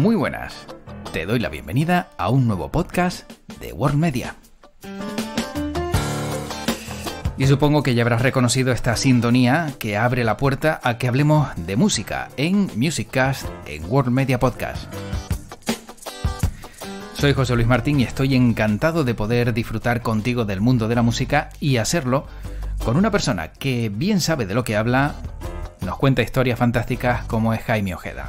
Muy buenas, te doy la bienvenida a un nuevo podcast de World Media. Y supongo que ya habrás reconocido esta sintonía que abre la puerta a que hablemos de música en Musiccast en World Media Podcast. Soy José Luis Martín y estoy encantado de poder disfrutar contigo del mundo de la música y hacerlo con una persona que bien sabe de lo que habla, nos cuenta historias fantásticas como es Jaime Ojeda.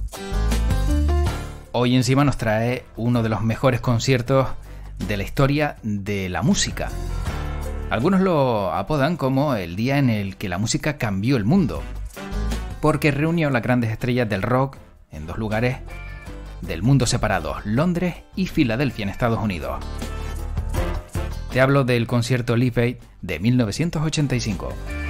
Hoy encima nos trae uno de los mejores conciertos de la historia de la música. Algunos lo apodan como el día en el que la música cambió el mundo, porque reunió a las grandes estrellas del rock en dos lugares del mundo separados, Londres y Filadelfia en Estados Unidos. Te hablo del concierto Live Aid de 1985.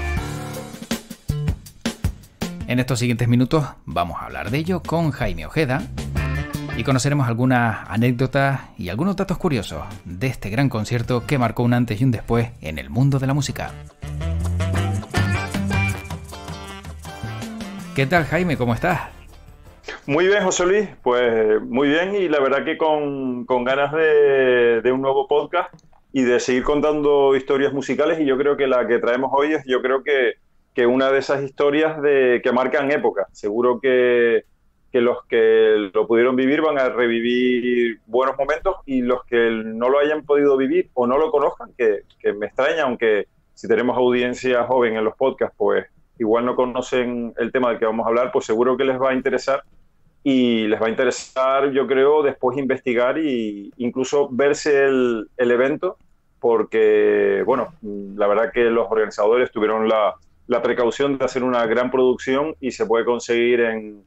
En estos siguientes minutos vamos a hablar de ello con Jaime Ojeda y conoceremos algunas anécdotas y algunos datos curiosos de este gran concierto que marcó un antes y un después en el mundo de la música. ¿Qué tal, Jaime? ¿Cómo estás? Muy bien, José Luis, pues muy bien, y la verdad que con ganas de un nuevo podcast y de seguir contando historias musicales, y yo creo que la que traemos hoy es que una de esas historias que marcan época. Seguro que los que lo pudieron vivir van a revivir buenos momentos, y los que no lo hayan podido vivir o no lo conozcan, que me extraña, aunque si tenemos audiencia joven en los podcasts, pues igual no conocen el tema del que vamos a hablar, pues seguro que les va a interesar. Y les va a interesar, yo creo, después investigar e incluso verse el evento, porque, bueno, la verdad que los organizadores tuvieron la precaución de hacer una gran producción y se puede conseguir en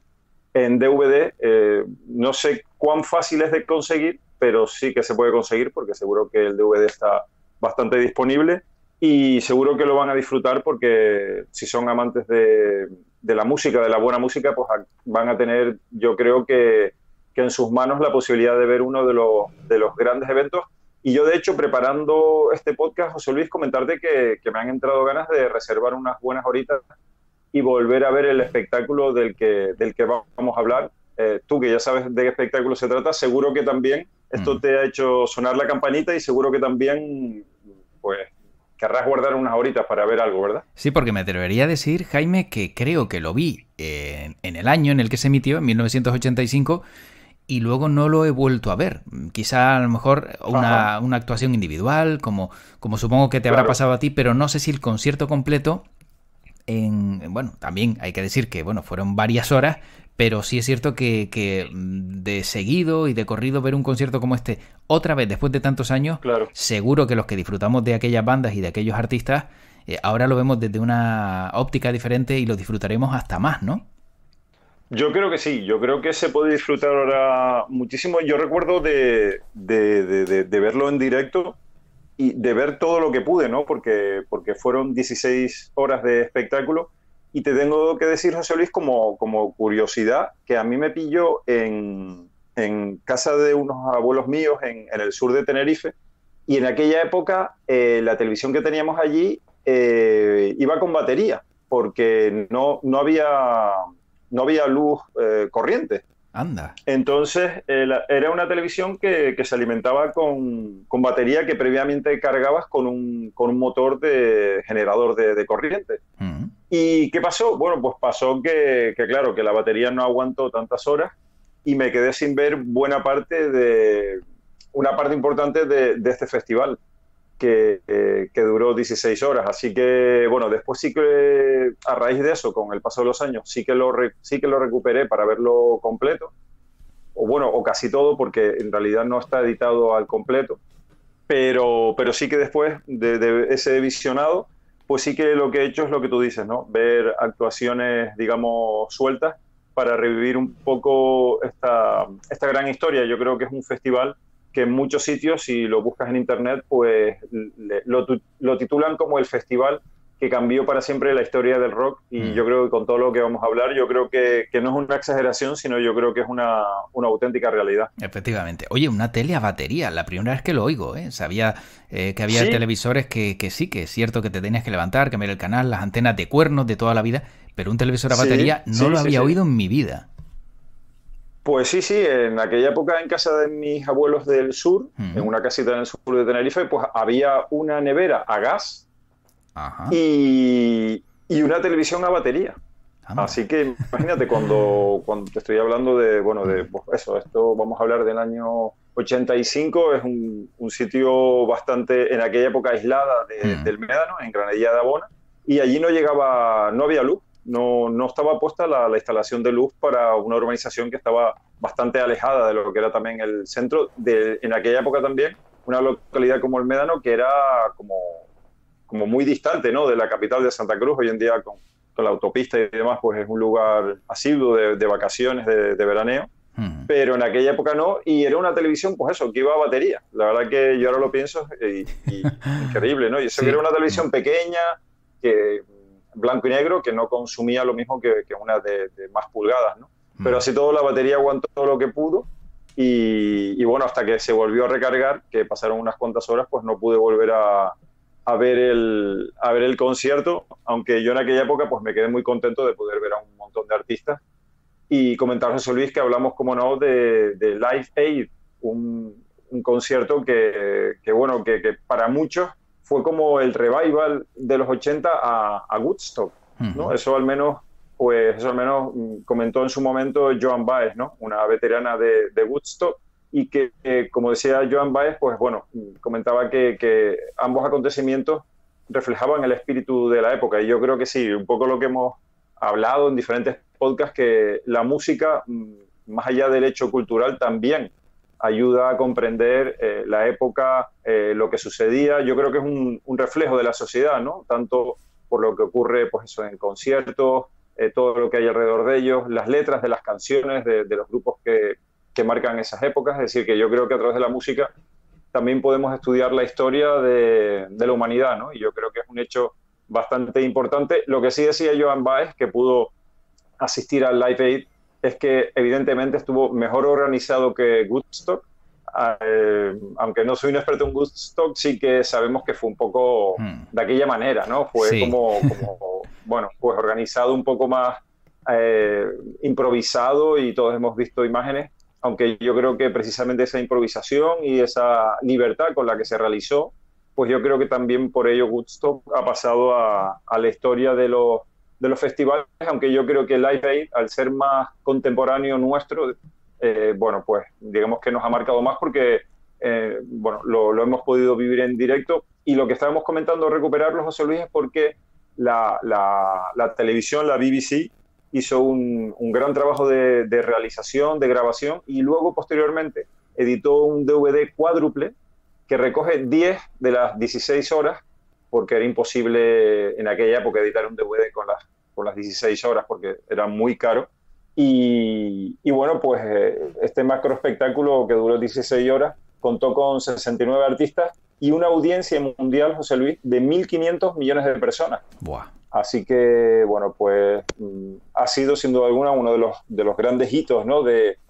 DVD. No sé cuán fácil es de conseguir, pero sí que se puede conseguir, porque seguro que el DVD está bastante disponible y seguro que lo van a disfrutar, porque si son amantes de la música, de la buena música, pues van a tener, yo creo que en sus manos la posibilidad de ver uno de los grandes eventos. Y yo, de hecho, preparando este podcast, José Luis, comentarte que me han entrado ganas de reservar unas buenas horitas y volver a ver el espectáculo del que vamos a hablar. Tú, que ya sabes de qué espectáculo se trata, seguro que también esto te ha hecho sonar la campanita, y seguro que también, pues, querrás guardar unas horitas para ver algo, ¿verdad? Sí, porque me atrevería a decir, Jaime, que creo que lo vi en el año en el que se emitió, en 1985, y luego no lo he vuelto a ver. Quizá a lo mejor una actuación individual, como supongo que te habrá pasado a ti, pero no sé si el concierto completo. Bueno, también hay que decir que fueron varias horas, pero sí es cierto que de seguido y de corrido ver un concierto como este otra vez después de tantos años, claro, seguro que los que disfrutamos de aquellas bandas y de aquellos artistas, ahora lo vemos desde una óptica diferente y lo disfrutaremos hasta más, ¿no? Yo creo que sí, yo creo que se puede disfrutar ahora muchísimo. Yo recuerdo de verlo en directo y de ver todo lo que pude, ¿no? Porque fueron 16 horas de espectáculo. Y te tengo que decir, José Luis, como curiosidad, que a mí me pilló en casa de unos abuelos míos en el sur de Tenerife, y en aquella época la televisión que teníamos allí iba con batería, porque no había luz corriente. Anda. Entonces era una televisión que se alimentaba con batería, que previamente cargabas con un motor de generador de corriente. ¿Y qué pasó? Bueno, pues pasó que claro, que la batería no aguantó tantas horas y me quedé sin ver una parte importante de este festival, que duró 16 horas. Así que, bueno, después sí que, a raíz de eso, con el paso de los años, sí que lo recuperé para verlo completo, o casi todo, porque en realidad no está editado al completo, pero sí que después de ese visionado, pues sí que lo que he hecho es lo que tú dices, ¿no? Ver actuaciones, digamos, sueltas, para revivir un poco esta gran historia. Yo creo que es un festival que en muchos sitios, si lo buscas en internet, pues lo titulan como el festival que cambió para siempre la historia del rock. Y yo creo que con todo lo que vamos a hablar, yo creo que no es una exageración, sino yo creo que es una auténtica realidad. Efectivamente. Oye, una tele a batería, la primera vez que lo oigo, ¿eh? Sabía que había televisores que sí, que es cierto que te tenías que levantar, cambiar el canal, las antenas de cuernos de toda la vida, pero un televisor a batería no lo había oído en mi vida. Pues sí, sí, en aquella época en casa de mis abuelos del sur, en Ujú. una casita en el sur de Tenerife, pues había una nevera a gas Ajá. y una televisión a batería. Anda. Así que imagínate cuando te estoy hablando de, bueno, de Mm, pues eso, esto vamos a hablar del año 85, es un sitio bastante, en aquella época aislada mm. del Médano, en Granadilla de Abona, y allí no llegaba, no había luz, no estaba puesta la instalación de luz para una urbanización que estaba bastante alejada de lo que era también el centro, en aquella época también, una localidad como el Médano que era como muy distante, ¿no?, de la capital de Santa Cruz. Hoy en día con la autopista y demás, pues es un lugar asiduo de vacaciones, de veraneo, Mm. pero en aquella época no, y era una televisión, pues eso, que iba a batería. La verdad que yo ahora lo pienso y increíble, ¿no? Y eso que era Sí. una Mm, televisión pequeña, que blanco y negro, que no consumía lo mismo que una de más pulgadas, ¿no? Pero mm. así todo la batería aguantó lo que pudo y bueno, hasta que se volvió a recargar, que pasaron unas cuantas horas, pues no pude volver a ver el concierto, aunque yo en aquella época pues me quedé muy contento de poder ver a un montón de artistas y comentar, José Luis, que hablamos, como no, de Live Aid, un concierto bueno, que para muchos fue como el revival de los 80 a Woodstock, ¿no? Ujú. Eso al menos comentó en su momento Joan Baez, ¿no? Una veterana de Woodstock, y como decía Joan Baez, pues bueno, comentaba que ambos acontecimientos reflejaban el espíritu de la época, y yo creo que sí, un poco lo que hemos hablado en diferentes podcasts, que la música, más allá del hecho cultural, también ayuda a comprender la época, lo que sucedía. Yo creo que es un reflejo de la sociedad, ¿no? Tanto por lo que ocurre, pues eso, en conciertos, todo lo que hay alrededor de ellos, las letras de las canciones de los grupos que marcan esas épocas. Es decir, que yo creo que a través de la música también podemos estudiar la historia de la humanidad, ¿no? Y yo creo que es un hecho bastante importante. Lo que sí decía Joan Baez, que pudo asistir al Live Aid, es que evidentemente estuvo mejor organizado que Woodstock. Aunque no soy un experto en Woodstock, sí que sabemos que fue un poco Mm. de aquella manera, ¿no? Fue Sí. bueno, pues organizado un poco más, eh, improvisado, y todos hemos visto imágenes, aunque yo creo que precisamente esa improvisación y esa libertad con la que se realizó, pues yo creo que también por ello Woodstock ha pasado a la historia de los festivales, aunque yo creo que Live Aid, al ser más contemporáneo nuestro, bueno, pues digamos que nos ha marcado más porque, bueno, lo hemos podido vivir en directo, y lo que estábamos comentando, recuperarlo, José Luis, es porque la televisión, la BBC, hizo un gran trabajo de realización, de grabación, y luego posteriormente editó un DVD cuádruple que recoge 10 de las 16 horas, porque era imposible en aquella época editar un DVD con las 16 horas porque era muy caro. Y bueno, pues este macro espectáculo, que duró 16 horas, contó con 69 artistas y una audiencia mundial, José Luis, de 1.500 millones de personas. Buah. Así que, bueno, pues ha sido sin duda alguna uno de los grandes hitos, ¿no?,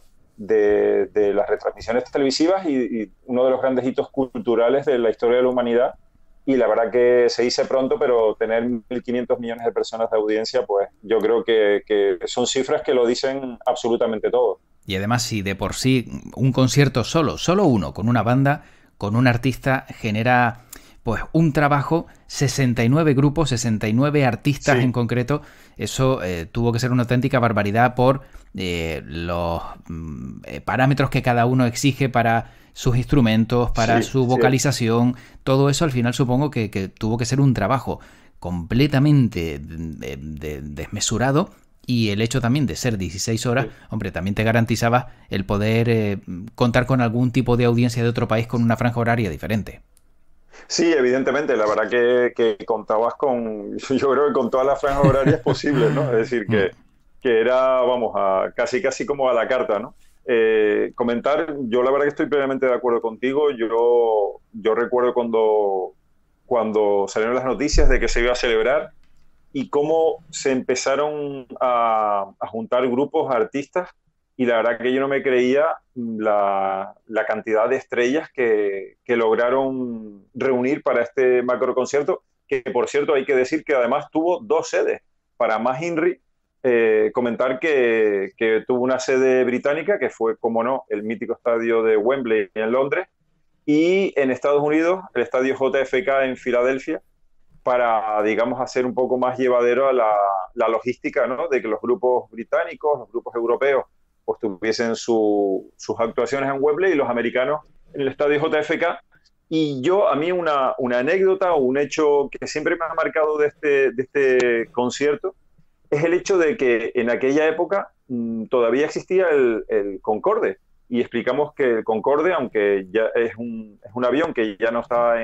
de las retransmisiones televisivas, y uno de los grandes hitos culturales de la historia de la humanidad. Y la verdad que se dice pronto, pero tener 1.500 millones de personas de audiencia, pues yo creo que son cifras que lo dicen absolutamente todo. Y además, si de por sí un concierto solo uno, con una banda, con un artista, genera pues un trabajo, 69 grupos, 69 artistas en Sí, concreto, eso tuvo que ser una auténtica barbaridad por los parámetros que cada uno exige para sus instrumentos, para sí, su sí, vocalización, todo eso al final supongo que tuvo que ser un trabajo completamente desmesurado, y el hecho también de ser 16 horas, sí. hombre, también te garantizaba el poder contar con algún tipo de audiencia de otro país con una franja horaria diferente. Sí, evidentemente, la verdad que contabas con, yo creo que con todas las franjas horarias posibles, ¿no? Es decir, Mm. que era, vamos, casi como a la carta, ¿no? Comentar, yo la verdad que estoy plenamente de acuerdo contigo. Yo recuerdo cuando salieron las noticias de que se iba a celebrar, y cómo se empezaron a juntar grupos, artistas, y la verdad que yo no me creía la cantidad de estrellas que lograron reunir para este macro concierto, que por cierto hay que decir que además tuvo dos sedes. Para más INRI, comentar que tuvo una sede británica, que fue, como no, el mítico estadio de Wembley en Londres, y en Estados Unidos, el estadio JFK en Filadelfia, para, digamos, hacer un poco más llevadero a la logística, ¿no? De que los grupos británicos, los grupos europeos, pues tuviesen sus actuaciones en Wembley y los americanos en el estadio JFK. Y a mí una anécdota o un hecho que siempre me ha marcado de este concierto es el hecho de que en aquella época todavía existía el Concorde. Y explicamos que el Concorde, aunque ya es un avión que ya no está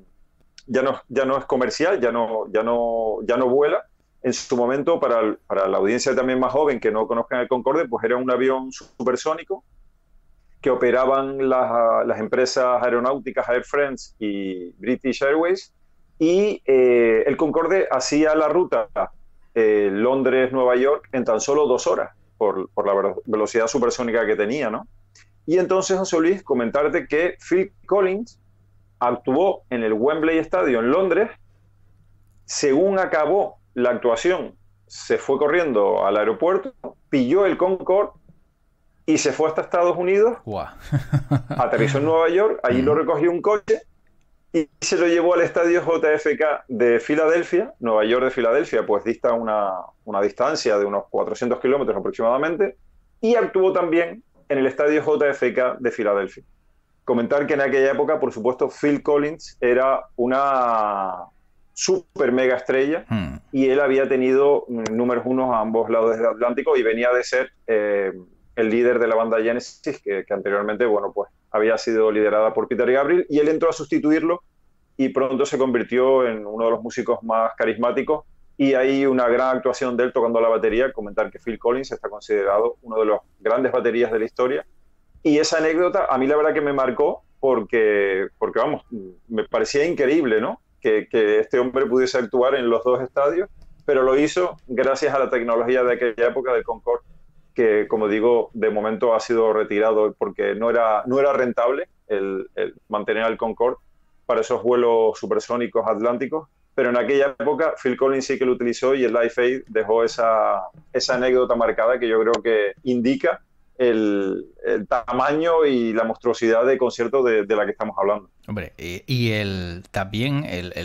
ya no es comercial, ya no vuela. En su momento, para la audiencia también más joven que no conozcan el Concorde, pues era un avión supersónico que operaban las empresas aeronáuticas Air France y British Airways, y el Concorde hacía la ruta Londres-Nueva York en tan solo 2 horas, por la velocidad supersónica que tenía, ¿no? Y entonces, José Luis, comentarte que Phil Collins actuó en el Wembley Stadium en Londres. Según acabó la actuación, se fue corriendo al aeropuerto, pilló el Concorde y se fue hasta Estados Unidos. Wow. Aterrizó en Nueva York, allí lo recogió un coche y se lo llevó al estadio JFK de Filadelfia. Nueva York de Filadelfia pues dista una distancia de unos 400 kilómetros aproximadamente, y actuó también en el estadio JFK de Filadelfia. Comentar que en aquella época, por supuesto, Phil Collins era una super mega estrella y él había tenido números unos a ambos lados del Atlántico y venía de ser el líder de la banda Genesis, que anteriormente, bueno, pues había sido liderada por Peter Gabriel, y él entró a sustituirlo y pronto se convirtió en uno de los músicos más carismáticos, y hay una gran actuación de él tocando la batería. Comentar que Phil Collins está considerado uno de los grandes baterías de la historia, y esa anécdota a mí la verdad que me marcó porque vamos, me parecía increíble, ¿no? Que este hombre pudiese actuar en los dos estadios, pero lo hizo gracias a la tecnología de aquella época del Concorde, que, como digo, de momento ha sido retirado porque no era rentable el mantener el Concorde para esos vuelos supersónicos atlánticos, pero en aquella época Phil Collins sí que lo utilizó, y el Live Aid dejó esa anécdota marcada que yo creo que indica el tamaño y la monstruosidad de concierto de la que estamos hablando. Hombre, y también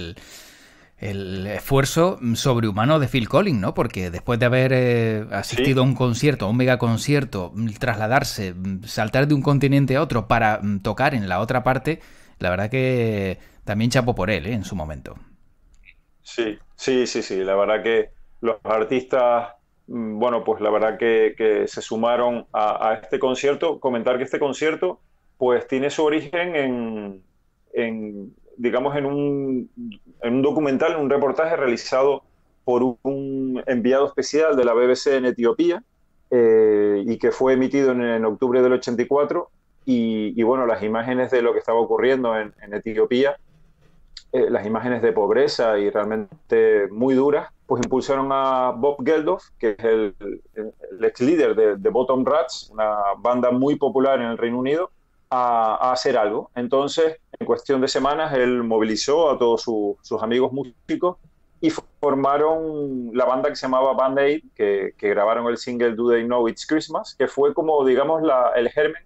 el esfuerzo sobrehumano de Phil Collins, ¿no? Porque después de haber asistido a un concierto, a un megaconcierto, trasladarse, saltar de un continente a otro para tocar en la otra parte, la verdad que también chapo por él, en su momento. Sí. La verdad que los artistas, bueno, pues la verdad que se sumaron a este concierto. Comentar que este concierto pues tiene su origen digamos, en un documental, en un reportaje realizado por un enviado especial de la BBC en Etiopía, y que fue emitido en octubre del 84, y bueno, las imágenes de lo que estaba ocurriendo en Etiopía, las imágenes de pobreza y realmente muy duras, pues impulsaron a Bob Geldof, que es el ex líder de Bottom Rats, una banda muy popular en el Reino Unido, a hacer algo. Entonces, en cuestión de semanas, él movilizó a todos sus amigos músicos y formaron la banda que se llamaba Band Aid, que grabaron el single Do They Know It's Christmas, que fue como, digamos, el germen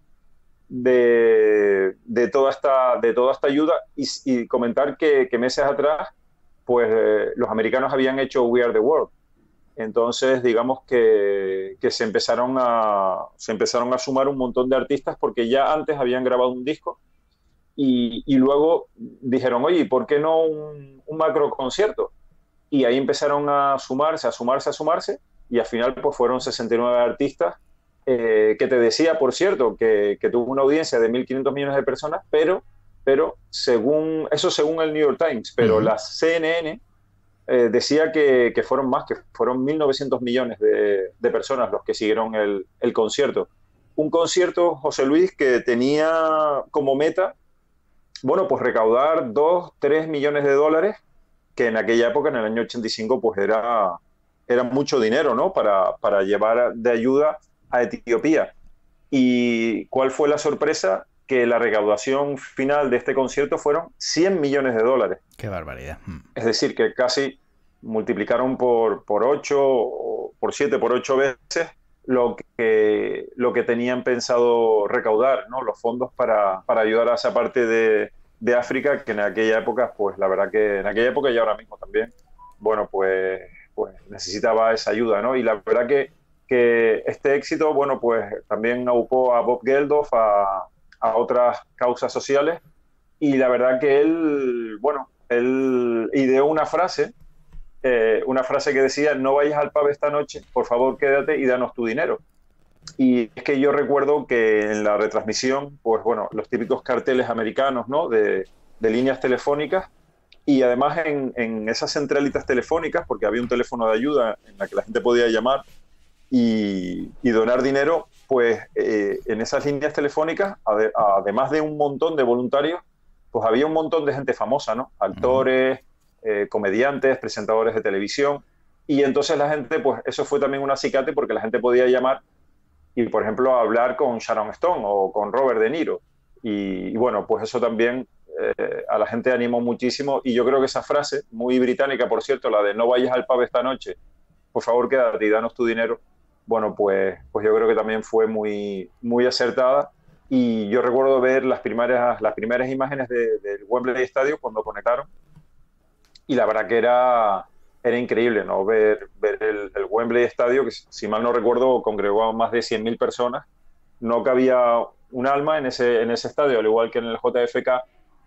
de toda esta ayuda. Y comentar que meses atrás, pues los americanos habían hecho We Are the World. Entonces, digamos que se empezaron a sumar un montón de artistas, porque ya antes habían grabado un disco, y luego dijeron, oye, ¿por qué no un macro concierto? Y ahí empezaron a sumarse, y al final pues fueron 69 artistas, que te decía, por cierto, que tuvo una audiencia de 1.500 millones de personas, pero según el New York Times, pero la CNN decía que fueron más, que fueron 1.900 millones de personas los que siguieron el concierto. Un concierto, José Luis, que tenía como meta, bueno, pues recaudar 2-3 millones de dólares, que en aquella época, en el año 85, pues era mucho dinero, ¿no? Para llevar de ayuda a Etiopía. ¿Y cuál fue la sorpresa? Que la recaudación final de este concierto fueron 100 millones de dólares. ¡Qué barbaridad! Es decir, que casi multiplicaron por 8 o por 7, por 8 veces lo que tenían pensado recaudar, ¿no? Los fondos para ayudar a esa parte de África, que en aquella época, pues la verdad que en aquella época y ahora mismo también, bueno, pues necesitaba esa ayuda, ¿no? Y la verdad que este éxito, bueno, pues también abocó a Bob Geldof, a otras causas sociales, y la verdad que él, bueno, él ideó una frase que decía: no vayas al pub esta noche, por favor quédate y danos tu dinero. Y es que yo recuerdo que en la retransmisión, pues bueno, los típicos carteles americanos, ¿no? De líneas telefónicas, y además en esas centralitas telefónicas, porque había un teléfono de ayuda en la que la gente podía llamar y donar dinero, pues en esas líneas telefónicas, además de un montón de voluntarios, pues había un montón de gente famosa, ¿no? Actores, comediantes, presentadores de televisión, y entonces la gente, pues eso fue también un acicate porque la gente podía llamar y, por ejemplo, hablar con Sharon Stone o con Robert De Niro. Y bueno, pues eso también a la gente animó muchísimo, y yo creo que esa frase, muy británica, por cierto, la de no vayas al pub esta noche, por favor quédate y danos tu dinero, bueno, pues yo creo que también fue muy, muy acertada. Y yo recuerdo ver las primeras imágenes del Wembley Stadium cuando conectaron, y la verdad que era increíble, ¿no? Ver el Wembley Stadium, que si mal no recuerdo congregó a más de 100.000 personas. No cabía un alma en ese estadio, al igual que en el JFK.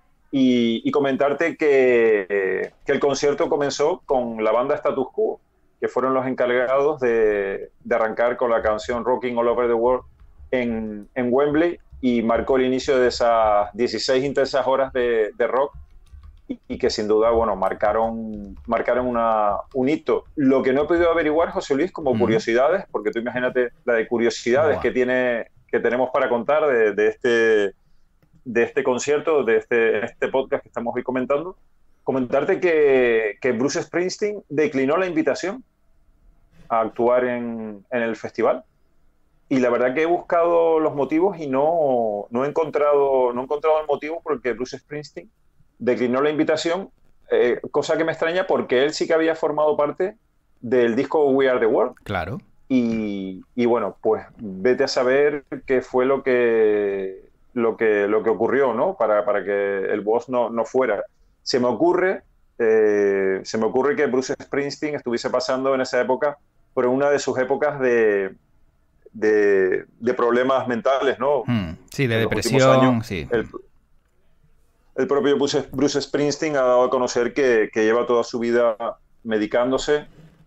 Y comentarte que el concierto comenzó con la banda Status Quo, que fueron los encargados de arrancar con la canción Rocking All Over the World en Wembley, y marcó el inicio de esas 16 intensas horas de rock, y que sin duda, bueno, marcaron un hito. Lo que no he podido averiguar, José Luis, como curiosidades, porque tú imagínate la de curiosidades que tenemos para contar de este concierto, de este podcast que estamos hoy comentarte que Bruce Springsteen declinó la invitación a actuar en el festival. Y la verdad que he buscado los motivos y no he encontrado el motivo por el que Bruce Springsteen declinó la invitación, cosa que me extraña porque él sí que había formado parte del disco We Are the World. Claro. Y bueno, pues vete a saber qué fue lo que ocurrió, ¿no? Para que el boss no fuera. Se me ocurre que Bruce Springsteen estuviese pasando en esa época por una de sus épocas de problemas mentales, ¿no? Sí, de depresión, años, sí. El propio Bruce Springsteen ha dado a conocer que lleva toda su vida medicándose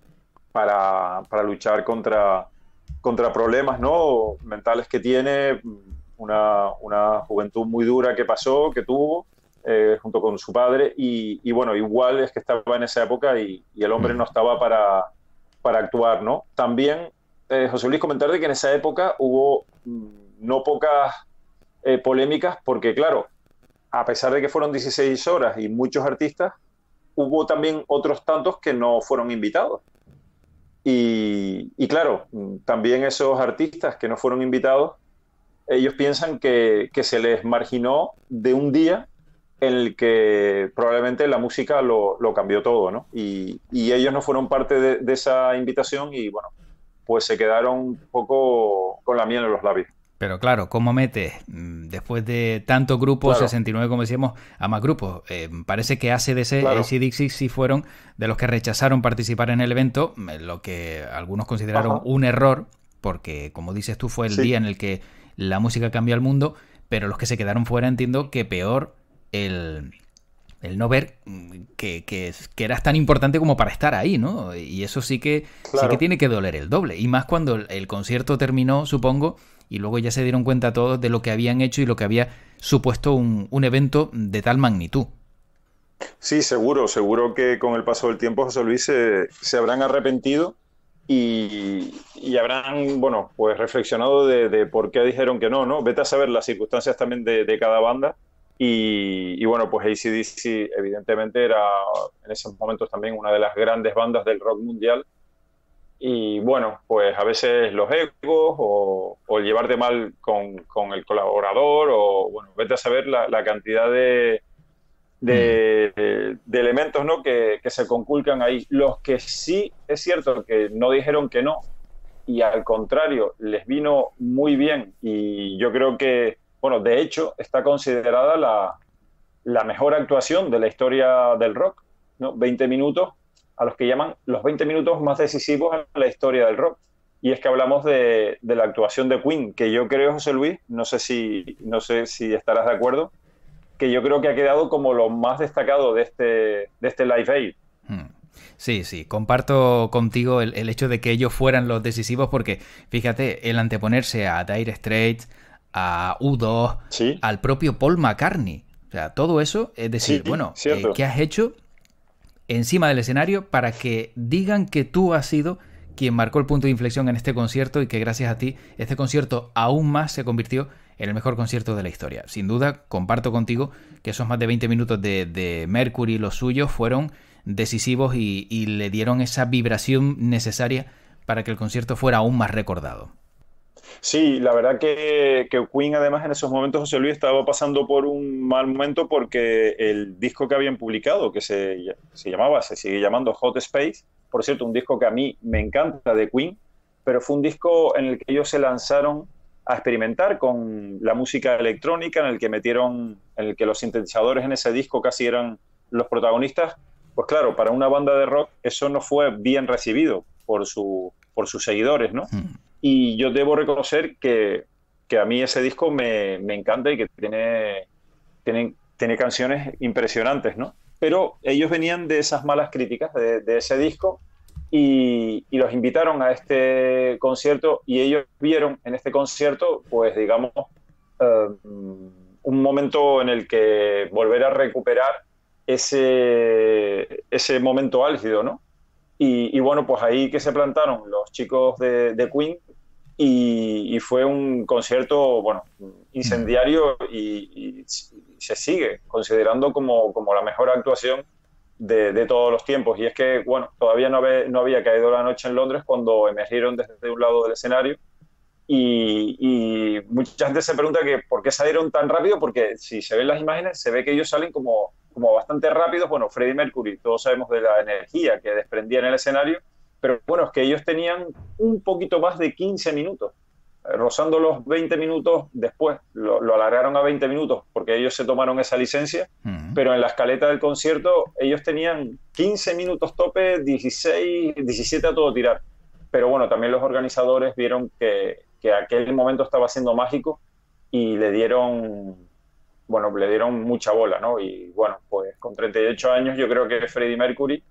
para luchar contra problemas, ¿no? Mentales que tiene, una juventud muy dura que tuvo, junto con su padre, y bueno, igual es que estaba en esa época y el hombre no estaba para actuar, ¿no? También, José Luis, comentar de que en esa época hubo no pocas polémicas, porque claro, a pesar de que fueron 16 horas y muchos artistas, hubo también otros tantos que no fueron invitados. Y claro, también esos artistas que no fueron invitados, ellos piensan que se les marginó de un día en el que probablemente la música lo cambió todo, ¿no? Y ellos no fueron parte de esa invitación, y bueno, pues se quedaron un poco con la miel en los labios. Pero claro, ¿cómo metes después de tantos grupos, Claro. 69 como decíamos, a más grupos? Parece que AC/DC, Claro. AC/DC sí fueron de los que rechazaron participar en el evento, lo que algunos consideraron un error, porque como dices tú, fue el día en el que la música cambió al mundo, pero los que se quedaron fuera, entiendo que peor el no ver que eras tan importante como para estar ahí, ¿no? Y eso sí que tiene que doler el doble. Y más cuando el concierto terminó, supongo, y luego ya se dieron cuenta todos de lo que habían hecho y lo que había supuesto un evento de tal magnitud. Sí, seguro que con el paso del tiempo, José Luis, se habrán arrepentido y habrán, bueno, pues reflexionado de por qué dijeron que no. Vete a saber las circunstancias también de cada banda. Y bueno, pues AC/DC evidentemente era en esos momentos también una de las grandes bandas del rock mundial. Y bueno, pues a veces los egos o el llevarte mal con el colaborador, o bueno, vete a saber la cantidad de de elementos, ¿no? que se conculcan ahí. Los que sí es cierto que no dijeron que no, y al contrario, les vino muy bien, y yo creo que, bueno, de hecho, está considerada la mejor actuación de la historia del rock, ¿no? 20 minutos, a los que llaman los 20 minutos más decisivos en la historia del rock. Y es que hablamos de la actuación de Queen, que yo creo, José Luis, no sé si estarás de acuerdo, que yo creo que ha quedado como lo más destacado de este Live Aid. Sí, sí, comparto contigo el hecho de que ellos fueran los decisivos, porque fíjate, el anteponerse a Dire Straits, a U2, ¿Sí? al propio Paul McCartney, o sea, todo eso, es decir, Sí, bueno, cierto. ¿qué has hecho encima del escenario para que digan que tú has sido quien marcó el punto de inflexión en este concierto y que gracias a ti este concierto aún más se convirtió en el mejor concierto de la historia? Sin duda, comparto contigo que esos más de 20 minutos de Mercury, los suyos, fueron decisivos y le dieron esa vibración necesaria para que el concierto fuera aún más recordado. Sí, la verdad que Queen además en esos momentos, José Luis, estaba pasando por un mal momento porque el disco que habían publicado, que se sigue llamando Hot Space, por cierto, un disco que a mí me encanta de Queen, pero fue un disco en el que ellos se lanzaron a experimentar con la música electrónica, en el que los sintetizadores en ese disco casi eran los protagonistas. Pues claro, para una banda de rock eso no fue bien recibido por sus seguidores, ¿no? Y yo debo reconocer que a mí ese disco me encanta y que tiene canciones impresionantes, ¿no? Pero ellos venían de esas malas críticas de ese disco y los invitaron a este concierto, y ellos vieron en este concierto, pues digamos, un momento en el que volver a recuperar ese momento álgido, ¿no? Y bueno, pues ahí que se plantaron los chicos de Queen, y fue un concierto, bueno, incendiario, y se sigue considerando como la mejor actuación de todos los tiempos. Y es que, bueno, todavía no había caído la noche en Londres cuando emergieron desde un lado del escenario, y mucha gente se pregunta que por qué salieron tan rápido, porque si se ven las imágenes se ve que ellos salen como bastante rápidos. Bueno, Freddie Mercury, todos sabemos de la energía que desprendía en el escenario, pero bueno, es que ellos tenían un poquito más de 15 minutos, rozando los 20 minutos después. Lo alargaron a 20 minutos porque ellos se tomaron esa licencia, pero en la escaleta del concierto ellos tenían 15 minutos tope, 16, 17 a todo tirar. Pero bueno, también los organizadores vieron que aquel momento estaba siendo mágico y le dieron mucha bola, ¿no? Y bueno, pues con 38 años yo creo que Freddie Mercury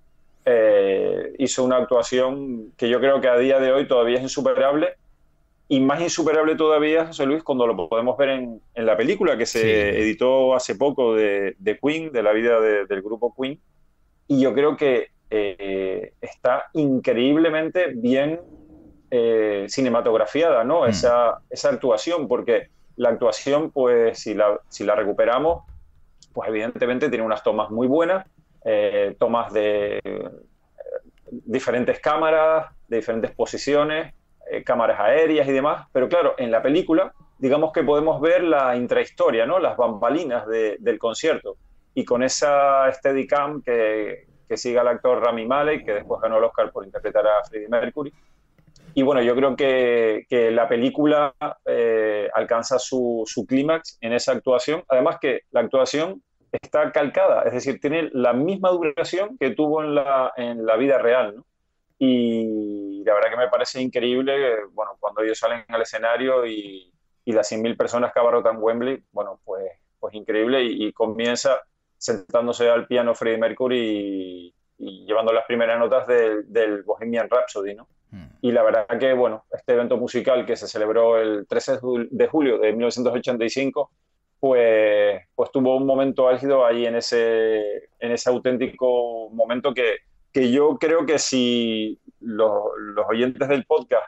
hizo una actuación que yo creo que a día de hoy todavía es insuperable, y más insuperable todavía, José Luis, cuando lo podemos ver en la película que se editó hace poco de Queen, de la vida del grupo Queen, y yo creo que está increíblemente bien cinematografiada, ¿no? Esa actuación, porque la actuación, pues si la recuperamos, pues evidentemente tiene unas tomas muy buenas, tomas de diferentes cámaras, de diferentes posiciones, cámaras aéreas y demás, pero claro, en la película, digamos que podemos ver la intrahistoria, ¿no? Las bambalinas del concierto, y con esa Steadicam que sigue al actor Rami Malek, que después ganó el Oscar por interpretar a Freddie Mercury. Y bueno, yo creo que la película alcanza su clímax en esa actuación. Además que la actuación está calcada, es decir, tiene la misma duración que tuvo en la vida real, ¿no? Y la verdad que me parece increíble, bueno, cuando ellos salen al escenario y las 100.000 personas que abarrotan Wembley, bueno, pues increíble, y comienza sentándose al piano Freddie Mercury y llevando las primeras notas del Bohemian Rhapsody, ¿no? Y la verdad que, bueno, este evento musical que se celebró el 13 de julio de 1985, pues tuvo un momento álgido ahí en ese auténtico momento que yo creo que si los oyentes del podcast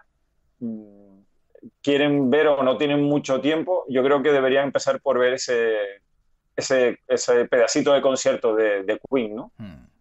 quieren ver o no tienen mucho tiempo, yo creo que deberían empezar por ver ese pedacito de concierto de Queen, ¿no?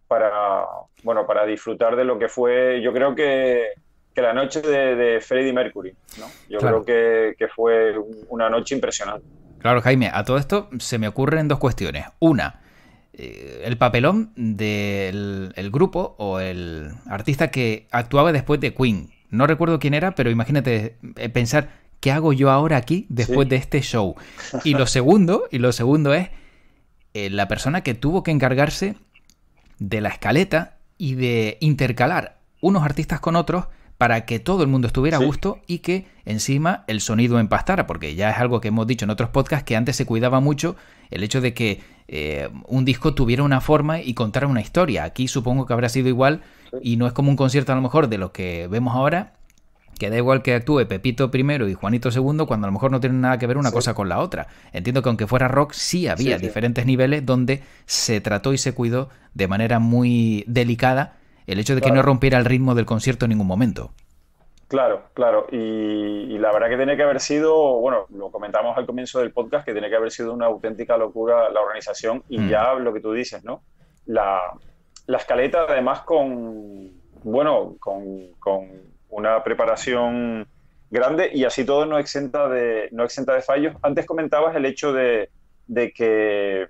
Para disfrutar de lo que fue, yo creo que la noche de Freddie Mercury, ¿no? Yo Claro. creo que fue una noche impresionante. Claro, Jaime, a todo esto se me ocurren dos cuestiones. Una, el papelón del el grupo o el artista que actuaba después de Queen. No recuerdo quién era, pero imagínate pensar, ¿qué hago yo ahora aquí después de este show? Y lo segundo es la persona que tuvo que encargarse de la escaleta y de intercalar unos artistas con otros para que todo el mundo estuviera a gusto y que encima el sonido empastara, porque ya es algo que hemos dicho en otros podcasts, que antes se cuidaba mucho el hecho de que un disco tuviera una forma y contara una historia. Aquí supongo que habrá sido igual y no es como un concierto a lo mejor de los que vemos ahora, que da igual que actúe Pepito primero y Juanito segundo, cuando a lo mejor no tienen nada que ver una cosa con la otra. Entiendo que aunque fuera rock, sí había diferentes niveles donde se trató y se cuidó de manera muy delicada el hecho de que no rompiera el ritmo del concierto en ningún momento. Claro, claro. Y la verdad que tiene que haber sido, bueno, lo comentamos al comienzo del podcast, que tiene que haber sido una auténtica locura la organización y ya lo que tú dices, ¿no? La escaleta además bueno, con una preparación grande y así todo no exenta de fallos. Antes comentabas el hecho de que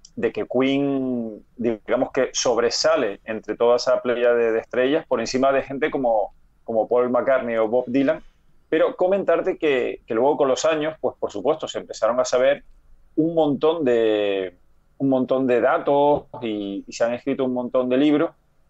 Queen, digamos que sobresale entre toda esa playa de estrellas por encima de gente como Paul McCartney o Bob Dylan, pero comentarte que luego con los años, pues por supuesto, se empezaron a saber un montón de datos y se han escrito un montón de libros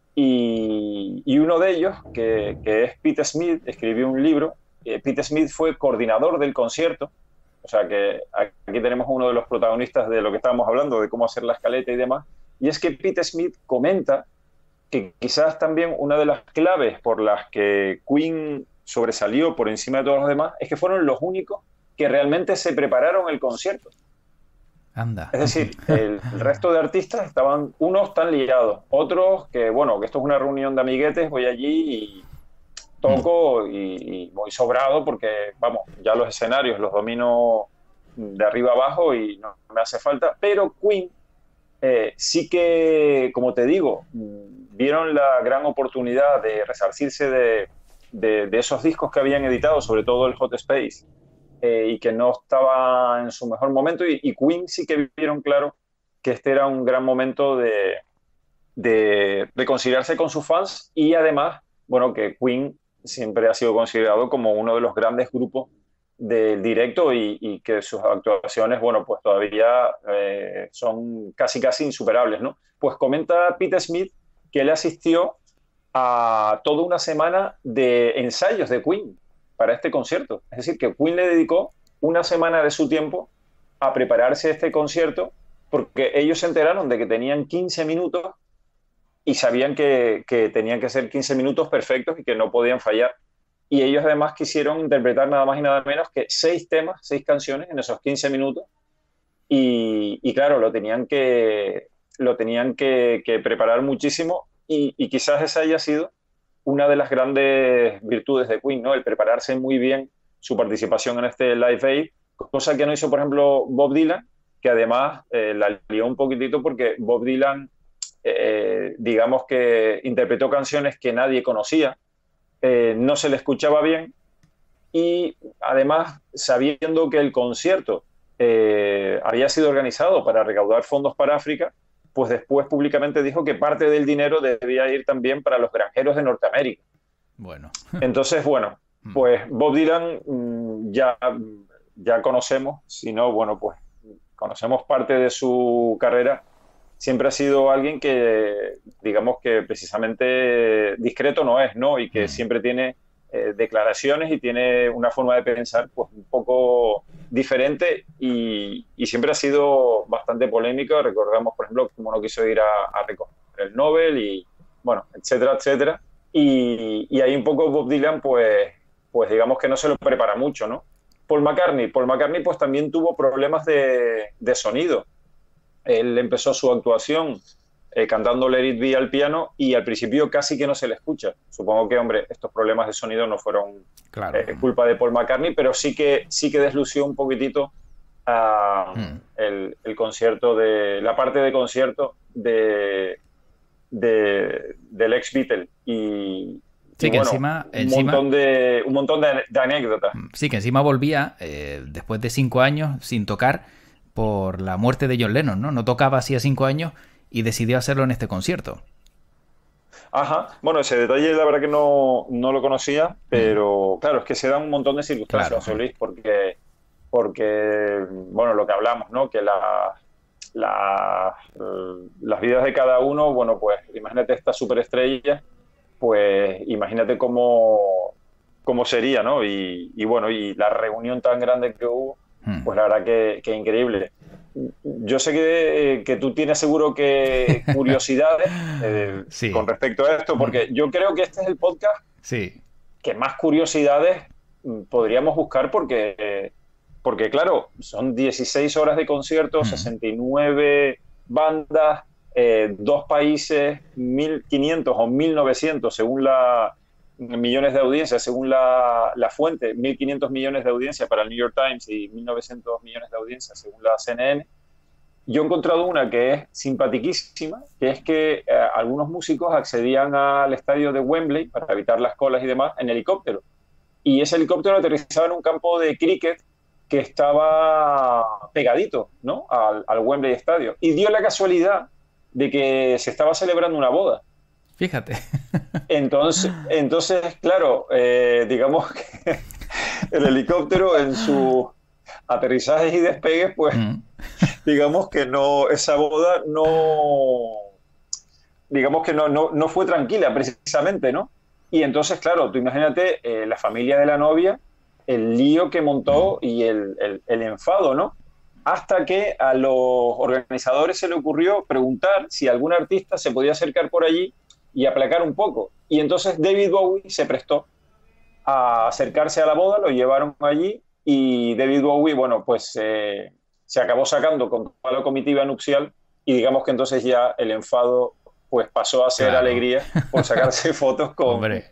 y uno de ellos, que es Pete Smith, escribió un libro. Pete Smith fue coordinador del concierto, o sea que aquí tenemos uno de los protagonistas de lo que estábamos hablando, de cómo hacer la escaleta y demás, y es que Pete Smith comenta que quizás también una de las claves por las que Queen sobresalió por encima de todos los demás es que fueron los únicos que realmente se prepararon el concierto. Anda. Es decir, el resto de artistas estaban, unos tan liados, otros que, bueno, que esto es una reunión de amiguetes, voy allí y toco y voy sobrado porque, vamos, ya los escenarios los domino de arriba abajo y no me hace falta. Pero Queen sí que, como te digo, vieron la gran oportunidad de resarcirse de esos discos que habían editado, sobre todo el Hot Space, y que no estaba en su mejor momento, y Queen sí que vieron claro que este era un gran momento de reconciliarse con sus fans y además, bueno, que Queen siempre ha sido considerado como uno de los grandes grupos del directo y que sus actuaciones, bueno, pues todavía son casi insuperables, ¿no? Pues comenta Pete Smith que él asistió a toda una semana de ensayos de Queen para este concierto. Es decir, que Queen le dedicó una semana de su tiempo a prepararse este concierto porque ellos se enteraron de que tenían 15 minutos y sabían que tenían que ser 15 minutos perfectos y que no podían fallar. Y ellos además quisieron interpretar nada más y nada menos que 6 temas, 6 canciones en esos 15 minutos. Y claro, lo tenían que preparar muchísimo y quizás esa haya sido una de las grandes virtudes de Queen, ¿no? El prepararse muy bien su participación en este Live Aid, cosa que no hizo, por ejemplo, Bob Dylan, que además la lió un poquitito porque Bob Dylan, digamos que interpretó canciones que nadie conocía, no se le escuchaba bien y además, sabiendo que el concierto había sido organizado para recaudar fondos para África, pues después públicamente dijo que parte del dinero debía ir también para los granjeros de Norteamérica. Bueno. Entonces, bueno, pues Bob Dylan ya conocemos, si no, bueno, pues conocemos parte de su carrera. Siempre ha sido alguien que, digamos que precisamente discreto no es, ¿no? Y que siempre tiene declaraciones y tiene una forma de pensar pues un poco diferente y siempre ha sido bastante polémico. Recordamos, por ejemplo, cómo no quiso ir a recoger el Nobel y, bueno, etcétera, etcétera. Y ahí un poco Bob Dylan, pues digamos que no se lo prepara mucho, ¿no? Paul McCartney pues también tuvo problemas de sonido. Él empezó su actuación cantando Let It Be al piano y al principio casi que no se le escucha. Supongo que, hombre, estos problemas de sonido no fueron culpa de Paul McCartney, pero sí que deslució un poquitito el concierto, la parte de concierto del ex Beatle. Sí, que bueno, encima un montón de anécdotas. Sí, que encima volvía después de 5 años sin tocar por la muerte de John Lennon, ¿no? No tocaba hacía 5 años y decidió hacerlo en este concierto. Ajá, bueno, ese detalle la verdad que no lo conocía, Mm, pero claro, es que se dan un montón de circunstancias, claro. José Luis, porque bueno, lo que hablamos, ¿no? Que las vidas de cada uno, bueno, pues imagínate esta superestrella, pues imagínate cómo sería, ¿no? Y bueno, y la reunión tan grande que hubo, Mm. pues la verdad que increíble. Yo sé que tú tienes seguro que curiosidades con Sí, respecto a esto, mm, porque yo creo que este es el podcast sí. que más curiosidades podríamos buscar porque, claro, son 16 horas de concierto, Mm. 69 bandas, dos países, 1.500 o 1.900 según millones de audiencia, según la fuente, 1.500 millones de audiencia para el New York Times y 1.900 millones de audiencia según la CNN. Yo he encontrado una que es simpaticísima, que es que algunos músicos accedían al estadio de Wembley para evitar las colas y demás en helicóptero. Y ese helicóptero aterrizaba en un campo de cricket que estaba pegadito, ¿no? al Wembley Estadio. Y dio la casualidad de que se estaba celebrando una boda. Fíjate. Entonces claro, digamos que el helicóptero en sus aterrizajes y despegues, pues Mm. digamos que no, esa boda digamos que no fue tranquila precisamente, ¿no? Y entonces, claro, tú imagínate la familia de la novia, el lío que Mm. montó y el enfado, ¿no? Hasta que a los organizadores se le ocurrió preguntar si algún artista se podía acercar por allí y aplacar un poco. Y entonces David Bowie se prestó a acercarse a la boda, lo llevaron allí y David Bowie, bueno, pues se acabó sacando con toda la comitiva nupcial y digamos que entonces ya el enfado pues pasó a ser Claro. alegría por sacarse fotos Hombre.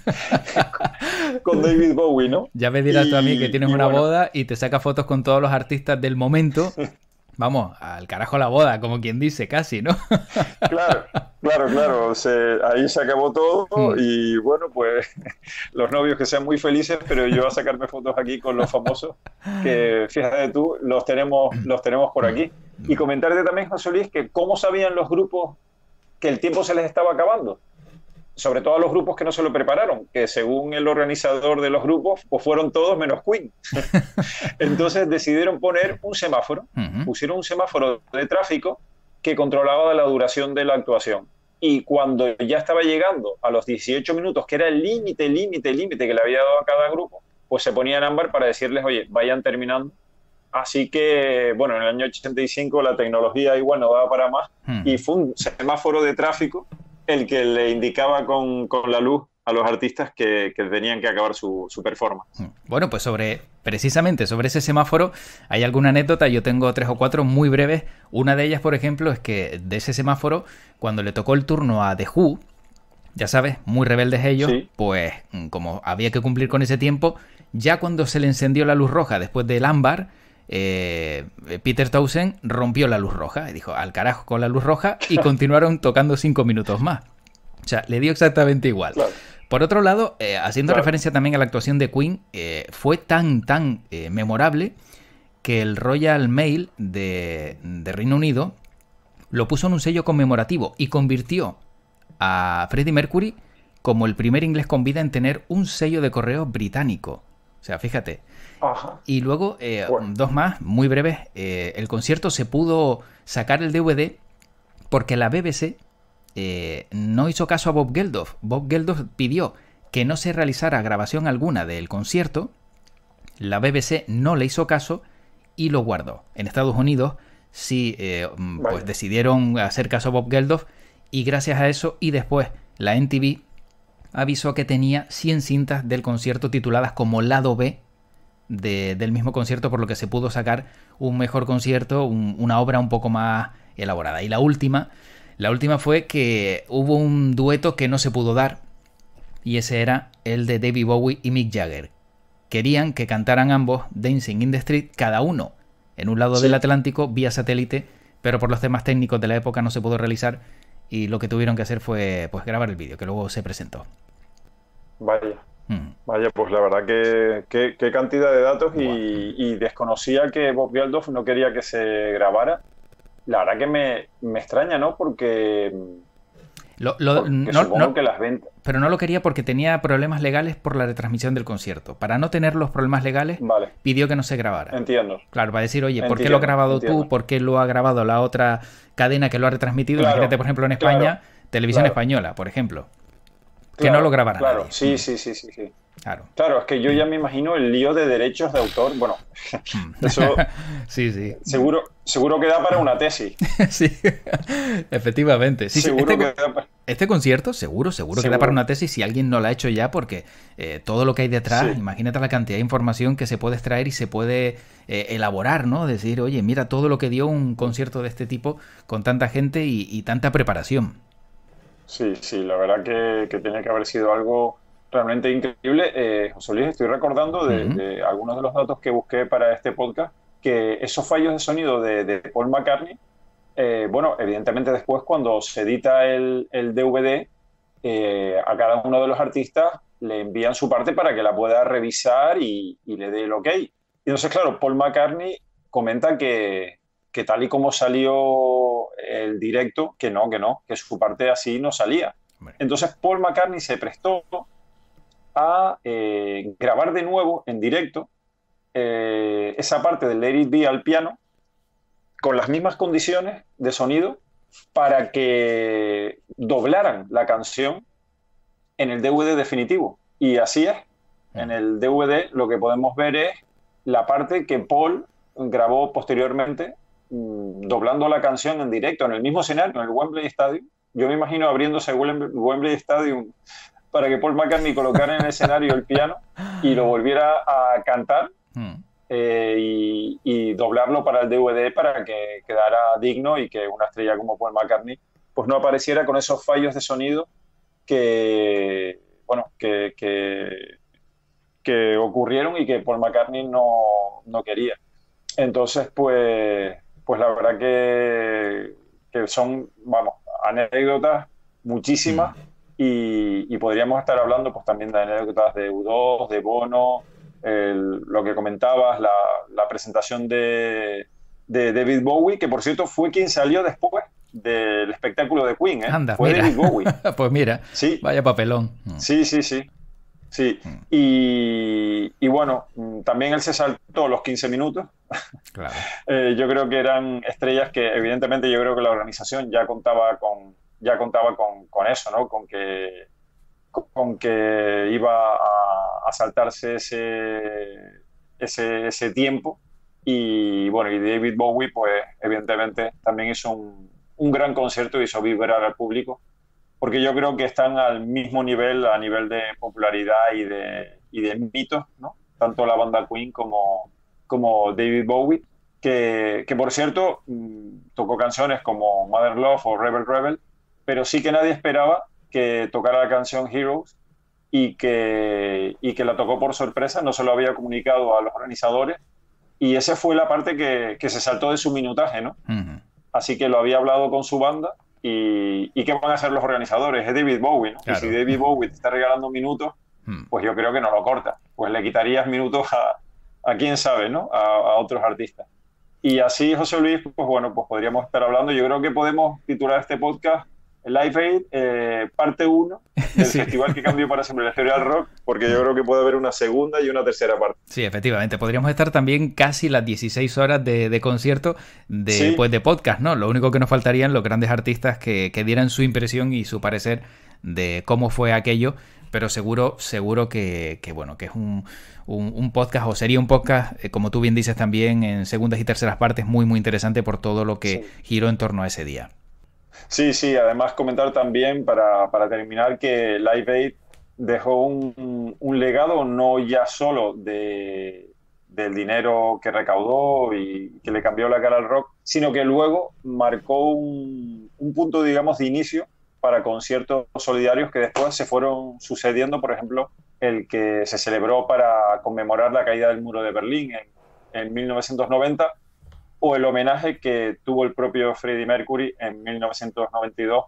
con David Bowie, ¿no? Ya me dirás tú a mí que tienes Y una bueno, boda y te sacas fotos con todos los artistas del momento. Vamos, al carajo la boda, como quien dice, casi, ¿no? claro, claro, ahí se acabó todo Mm. y bueno, pues los novios que sean muy felices, pero yo a sacarme fotos aquí con los famosos, que fíjate tú, los tenemos por Mm. aquí. Y comentarte también, José Luis, que cómo sabían los grupos que el tiempo se les estaba acabando, sobre todo a los grupos que no se lo prepararon, que según el organizador de los grupos, pues fueron todos menos Queen. Entonces decidieron poner un semáforo, Ujú. pusieron un semáforo de tráfico que controlaba la duración de la actuación. Y cuando ya estaba llegando a los 18 minutos, que era el límite que le había dado a cada grupo, pues se ponía en ámbar para decirles, oye, vayan terminando. Así que, bueno, en el año 85 la tecnología igual no daba para más y Ujú. fue un semáforo de tráfico el que le indicaba con la luz a los artistas que tenían que acabar su performance. Bueno, pues precisamente sobre ese semáforo hay alguna anécdota, yo tengo 3 o 4 muy breves. Una de ellas, por ejemplo, es que de ese semáforo, cuando le tocó el turno a The Who, ya sabes, muy rebeldes ellos, Sí, pues como había que cumplir con ese tiempo, ya cuando se le encendió la luz roja después del ámbar, Peter Townsend rompió la luz roja y dijo al carajo con la luz roja y continuaron tocando 5 minutos más. O sea, le dio exactamente igual. claro, Por otro lado, haciendo claro. referencia también a la actuación de Queen, fue tan memorable que el Royal Mail de Reino Unido lo puso en un sello conmemorativo y convirtió a Freddie Mercury como el primer inglés con vida en tener un sello de correo británico. O sea, fíjate. Ajá. Y luego, Bueno, dos más, muy breves. El concierto se pudo sacar el DVD porque la BBC no hizo caso a Bob Geldof. Bob Geldof pidió que no se realizara grabación alguna del concierto. La BBC no le hizo caso y lo guardó. En Estados Unidos sí pues vaya. decidieron hacer caso a Bob Geldof y gracias a eso y después la NTV avisó que tenía 100 cintas del concierto tituladas como lado B del mismo concierto, por lo que se pudo sacar un mejor concierto, una obra un poco más elaborada. Y la última fue que hubo un dueto que no se pudo dar y ese era el de David Bowie y Mick Jagger. Querían que cantaran ambos Dancing in the Street, cada uno en un lado del Sí, Atlántico, vía satélite, pero por los temas técnicos de la época no se pudo realizar y lo que tuvieron que hacer fue pues grabar el vídeo, que luego se presentó. vaya. Mm. Vaya, pues la verdad que qué cantidad de datos Buah. y desconocía que Bob Geldof no quería que se grabara. la verdad que me extraña, ¿no? Porque No, supongo que las ventas... pero no lo quería porque tenía problemas legales por la retransmisión del concierto. Para no tener los problemas legales, Vale, pidió que no se grabara. entiendo. Claro, para decir, oye, ¿por qué lo has Entiendo, grabado tú? entiendo. ¿Por qué lo ha grabado la otra cadena que lo ha retransmitido? Imagínate, Claro, por ejemplo, en claro, España, Televisión claro, Española, por ejemplo. Que no lo claro, grabara claro. nadie. Sí, sí, sí, sí, sí. Claro. Claro, es que yo ya me imagino el lío de derechos de autor. Bueno, Mm. eso Sí, sí. seguro que da para una tesis. Sí, efectivamente. Sí, sí. Seguro que da para... Este concierto, seguro que da para Seguro. una tesis si alguien no la ha hecho ya, porque todo lo que hay detrás, Sí, imagínate la cantidad de información que se puede extraer y se puede elaborar, ¿no? Decir, oye, mira todo lo que dio un concierto de este tipo con tanta gente y tanta preparación. sí, sí. La verdad que tiene que haber sido algo realmente increíble. José Luis, estoy recordando Ujú. de algunos de los datos que busqué para este podcast, que esos fallos de sonido de Paul McCartney, bueno, evidentemente después cuando se edita el DVD, a cada uno de los artistas le envían su parte para que la pueda revisar y le dé el ok. Y entonces, claro, Paul McCartney comenta que tal y como salió el directo, que su parte así no salía. Hombre. Entonces Paul McCartney se prestó a grabar de nuevo en directo esa parte del Let It Be al piano con las mismas condiciones de sonido para que doblaran la canción en el DVD definitivo. Y así es. En Mm. el DVD lo que podemos ver es la parte que Paul grabó posteriormente, doblando la canción en directo, en el mismo escenario, en el Wembley Stadium. Yo me imagino abriéndose el Wembley Stadium para que Paul McCartney colocara en el escenario el piano y lo volviera a cantar, Mm. y doblarlo para el DVD para que quedara digno y que una estrella como Paul McCartney pues no apareciera con esos fallos de sonido que, bueno, que ocurrieron y que Paul McCartney no quería. Entonces, pues la verdad que son, vamos, anécdotas muchísimas Mm. y podríamos estar hablando pues también de anécdotas de U2, de Bono, lo que comentabas, la presentación de David Bowie, que por cierto fue quien salió después del espectáculo de Queen, ¿eh? Anda, Fue mira. David Bowie. Pues mira, Sí, vaya papelón. Mm. sí, sí, sí. Sí, Mm. y bueno, también él se saltó los 15 minutos. Claro. Yo creo que eran estrellas que evidentemente yo creo que la organización ya contaba con eso, ¿no? Con que iba a saltarse ese tiempo. Y bueno, y David Bowie, pues evidentemente también hizo un gran concierto, hizo vibrar al público porque yo creo que están al mismo nivel, a nivel de popularidad y de mitos, ¿no? Tanto la banda Queen como David Bowie, que por cierto tocó canciones como Mother Love o Rebel Rebel, pero sí que nadie esperaba que tocara la canción Heroes y que la tocó por sorpresa, no se lo había comunicado a los organizadores y esa fue la parte que se saltó de su minutaje, ¿no? Ujú. Así que lo había hablado con su banda y ¿qué van a hacer los organizadores? Es David Bowie, ¿no? Y si Claro. David Bowie te está regalando minutos, Mm. pues yo creo que no lo corta. Pues le quitarías minutos a quién sabe, ¿no? A otros artistas. Y así, José Luis, pues bueno, pues podríamos estar hablando. Yo creo que podemos titular este podcast Live Aid, parte uno del Sí. festival que cambió para siempre la historia del rock, porque yo creo que puede haber una segunda y una tercera parte. Sí, efectivamente. Podríamos estar también casi las 16 horas de concierto Sí, pues de podcast, ¿no? Lo único que nos faltarían los grandes artistas que dieran su impresión y su parecer de cómo fue aquello, pero seguro bueno, que es un podcast o sería un podcast, como tú bien dices también, en segundas y terceras partes, muy interesante por todo lo que sí. giró en torno a ese día. Sí, sí, además comentar también para terminar que Live Aid dejó un legado no ya solo del dinero que recaudó y que le cambió la cara al rock, sino que luego marcó un punto, digamos, de inicio para conciertos solidarios que después se fueron sucediendo, por ejemplo, el que se celebró para conmemorar la caída del muro de Berlín en 1990 o el homenaje que tuvo el propio Freddie Mercury en 1992,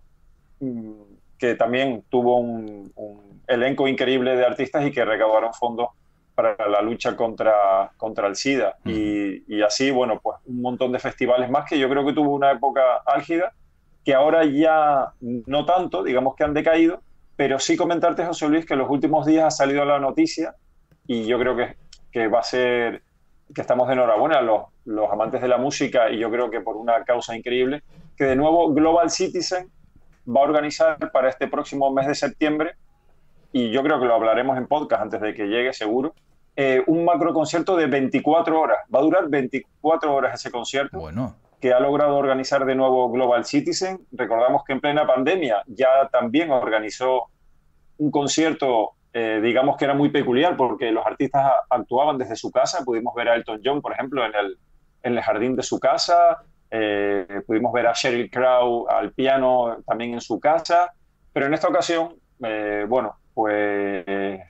que también tuvo un elenco increíble de artistas y que recaudaron fondos para la lucha contra el SIDA. Y así, bueno, pues un montón de festivales más que yo creo que tuvo una época álgida, que ahora ya no tanto, digamos que han decaído, pero sí comentarte, José Luis, que en los últimos días ha salido la noticia y yo creo que va a ser, que estamos de enhorabuena los amantes de la música y yo creo que por una causa increíble, que de nuevo Global Citizen va a organizar para este próximo mes de septiembre, y yo creo que lo hablaremos en podcast antes de que llegue seguro, un macro concierto de 24 horas. Va a durar 24 horas ese concierto. Bueno. Que ha logrado organizar de nuevo Global Citizen. Recordamos que en plena pandemia ya también organizó un concierto, digamos que era muy peculiar porque los artistas actuaban desde su casa. Pudimos ver a Elton John, por ejemplo, en el jardín de su casa. Pudimos ver a Sheryl Crow al piano también en su casa. Pero en esta ocasión, bueno, pues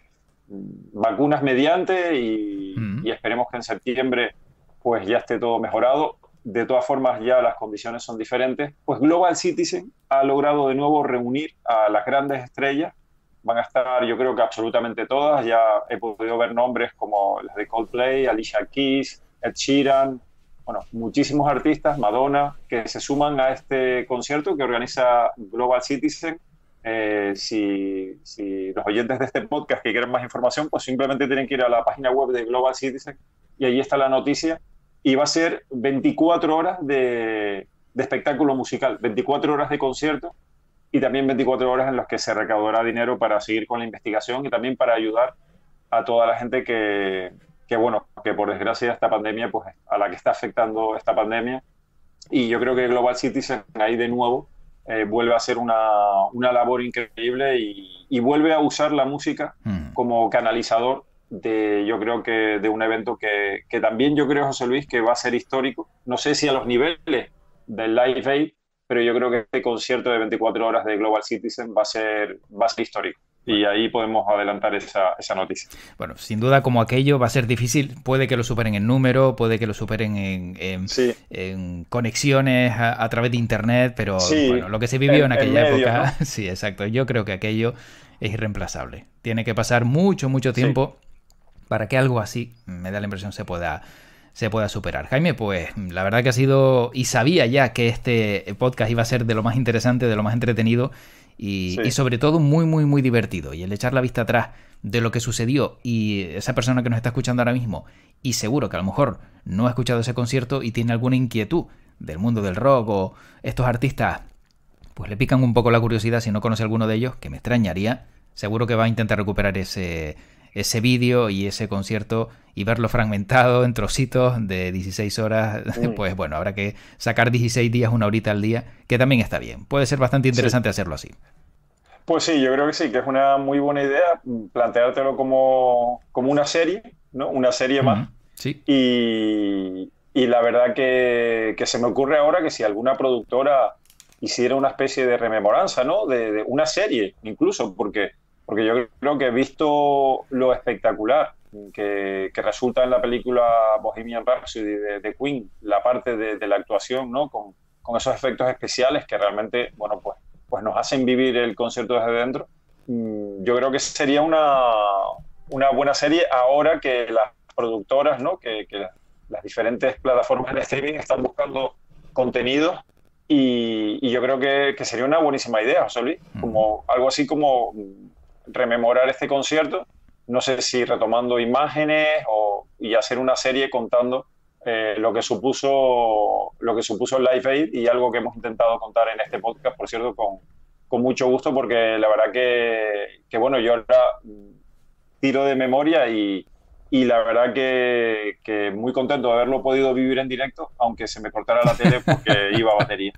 vacunas mediante y esperemos que en septiembre pues ya esté todo mejorado. De todas formas ya las condiciones son diferentes. Pues Global Citizen ha logrado de nuevo reunir a las grandes estrellas. Van a estar, yo creo que absolutamente todas. Ya he podido ver nombres como las de Coldplay, Alicia Keys, Ed Sheeran, bueno, muchísimos artistas, Madonna, que se suman a este concierto que organiza Global Citizen. Si los oyentes de este podcast que quieren más información, pues simplemente tienen que ir a la página web de Global Citizen y ahí está la noticia. Y va a ser 24 horas de espectáculo musical, 24 horas de concierto y también 24 horas en las que se recaudará dinero para seguir con la investigación y también para ayudar a toda la gente bueno, que por desgracia esta pandemia, pues a la que está afectando esta pandemia. Y yo creo que Global Citizen ahí de nuevo vuelve a hacer una labor increíble y vuelve a usar la música como canalizador yo creo que de un evento que también yo creo, José Luis, que va a ser histórico. No sé si a los niveles del Live Aid, pero yo creo que este concierto de 24 horas de Global Citizen va a ser histórico. Y ahí podemos adelantar esa noticia. Bueno, sin duda como aquello va a ser difícil. Puede que lo superen en número, puede que lo superen en conexiones a través de internet, pero sí, bueno, lo que se vivió en aquella época, ¿no? Sí, exacto. Yo creo que aquello es irreemplazable. Tiene que pasar mucho tiempo para que algo así, me da la impresión, se pueda superar. Jaime, pues la verdad que ha sido, y sabía ya que este podcast iba a ser de lo más interesante, de lo más entretenido y sobre todo muy divertido. Y el echar la vista atrás de lo que sucedió y esa persona que nos está escuchando ahora mismo, y seguro que a lo mejor no ha escuchado ese concierto y tiene alguna inquietud del mundo del rock o estos artistas, pues le pican un poco la curiosidad si no conoce alguno de ellos, que me extrañaría. Seguro que va a intentar recuperar ese vídeo y ese concierto y verlo fragmentado en trocitos de 16 horas, pues bueno, habrá que sacar 16 días, una horita al día, que también está bien. Puede ser bastante interesante hacerlo así. Pues sí, yo creo que sí, que es una muy buena idea planteártelo como una serie, ¿no? Una serie más. Sí. Y la verdad que se me ocurre ahora que si alguna productora hiciera una especie de rememoranza, ¿no? De una serie, incluso, porque yo creo que he visto lo espectacular que resulta en la película Bohemian Rhapsody de Queen, la parte de la actuación, ¿no? Con esos efectos especiales que realmente, bueno, pues nos hacen vivir el concierto desde dentro. Yo creo que sería una buena serie ahora que las productoras, ¿no? Que las diferentes plataformas de streaming están buscando contenidos y yo creo que sería una buenísima idea, José Luis, como algo así como rememorar este concierto, no sé si retomando imágenes y hacer una serie contando lo que supuso el Live Aid y algo que hemos intentado contar en este podcast, por cierto, con mucho gusto, porque la verdad que bueno, yo ahora tiro de memoria y la verdad que muy contento de haberlo podido vivir en directo, aunque se me cortara la tele porque iba a batería.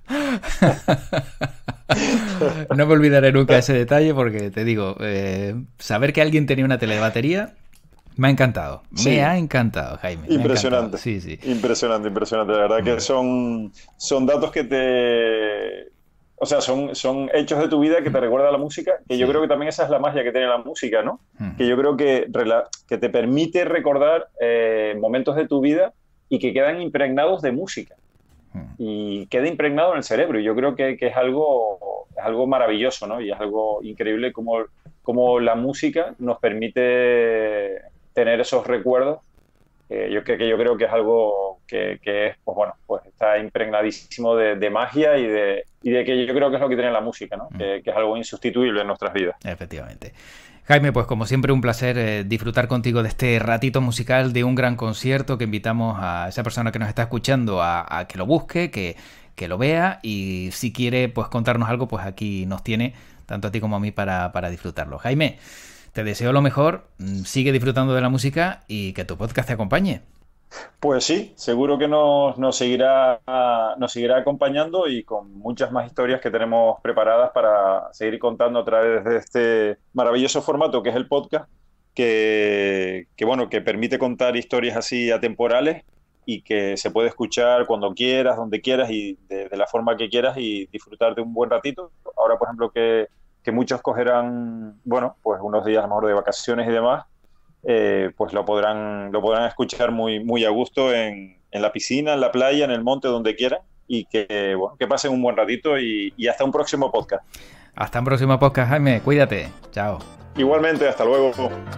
No me olvidaré nunca ese detalle porque te digo, saber que alguien tenía una tele de batería me ha encantado. Sí. Me ha encantado, Jaime. Impresionante. Sí. Impresionante. La verdad que son datos que o sea, son hechos de tu vida que te recuerda a la música, que yo creo que también esa es la magia que tiene la música, ¿no? Que yo creo que te permite recordar momentos de tu vida y que quedan impregnados de música. Y queda impregnado en el cerebro. Y yo creo que es algo maravilloso, ¿no? Y es algo increíble como la música nos permite tener esos recuerdos. Yo creo que es algo que es, pues bueno, pues está impregnadísimo de magia y de que yo creo que es lo que tiene la música, ¿no? Que es algo insustituible en nuestras vidas. Efectivamente. Jaime, pues como siempre un placer disfrutar contigo de este ratito musical de un gran concierto, que invitamos a esa persona que nos está escuchando a que lo busque, que lo vea, y si quiere pues contarnos algo, pues aquí nos tiene, tanto a ti como a mí, para disfrutarlo. Jaime, te deseo lo mejor, sigue disfrutando de la música y que tu podcast te acompañe. Pues sí, seguro que nos seguirá acompañando, y con muchas más historias que tenemos preparadas para seguir contando a través de este maravilloso formato que es el podcast, bueno, que permite contar historias así atemporales y que se puede escuchar cuando quieras, donde quieras y de la forma que quieras, y disfrutar de un buen ratito. Ahora, por ejemplo, que muchos cogerán, bueno, pues unos días a lo mejor de vacaciones y demás, pues lo podrán escuchar muy a gusto en la piscina, en la playa, en el monte, donde quieran, y bueno, que pasen un buen ratito, y hasta un próximo podcast. Hasta un próximo podcast, Jaime. Cuídate. Chao. Igualmente, hasta luego.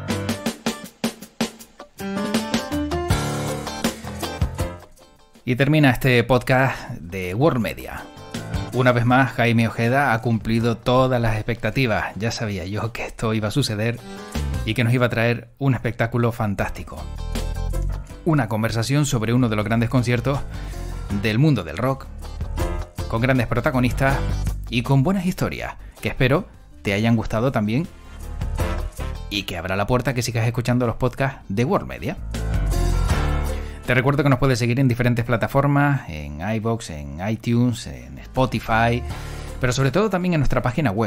Y termina este podcast de World Media. Una vez más, Jaime Ojeda ha cumplido todas las expectativas. Ya sabía yo que esto iba a suceder y que nos iba a traer un espectáculo fantástico. Una conversación sobre uno de los grandes conciertos del mundo del rock, con grandes protagonistas y con buenas historias, que espero te hayan gustado también y que abra la puerta a que sigas escuchando los podcasts de World Media. Te recuerdo que nos puedes seguir en diferentes plataformas, en iVoox, en iTunes, en Spotify, pero sobre todo también en nuestra página web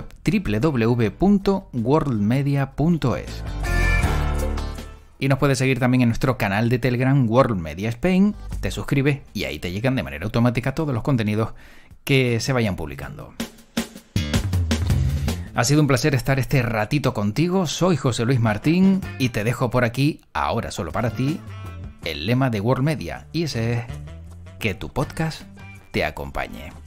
www.worldmedia.es. Y nos puedes seguir también en nuestro canal de Telegram World Media Spain, te suscribes y ahí te llegan de manera automática todos los contenidos que se vayan publicando. Ha sido un placer estar este ratito contigo, soy José Luis Martín y te dejo por aquí, ahora solo para ti, el lema de World Media, y ese es: que tu podcast te acompañe.